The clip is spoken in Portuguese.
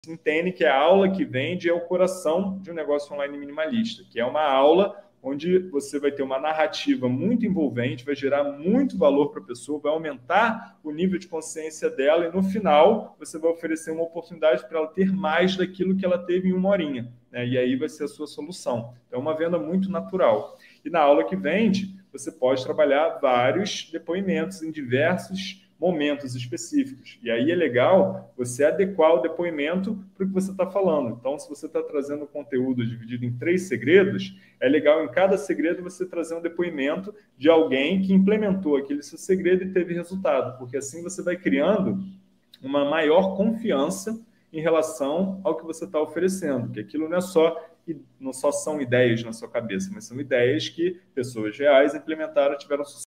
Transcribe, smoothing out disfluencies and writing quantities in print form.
entende que a aula que vende é o coração de um negócio online minimalista, que é uma aula onde você vai ter uma narrativa muito envolvente, vai gerar muito valor para a pessoa, vai aumentar o nível de consciência dela e no final você vai oferecer uma oportunidade para ela ter mais daquilo que ela teve em uma horinha, né? E aí vai ser a sua solução. Então é uma venda muito natural. E na aula que vende, você pode trabalhar vários depoimentos em diversos momentos específicos. E aí é legal você adequar o depoimento para o que você está falando. Então, se você está trazendo conteúdo dividido em 3 segredos, é legal em cada segredo você trazer um depoimento de alguém que implementou aquele seu segredo e teve resultado, porque assim você vai criando uma maior confiança em relação ao que você está oferecendo, que aquilo não só são ideias na sua cabeça, mas são ideias que pessoas reais implementaram e tiveram sucesso.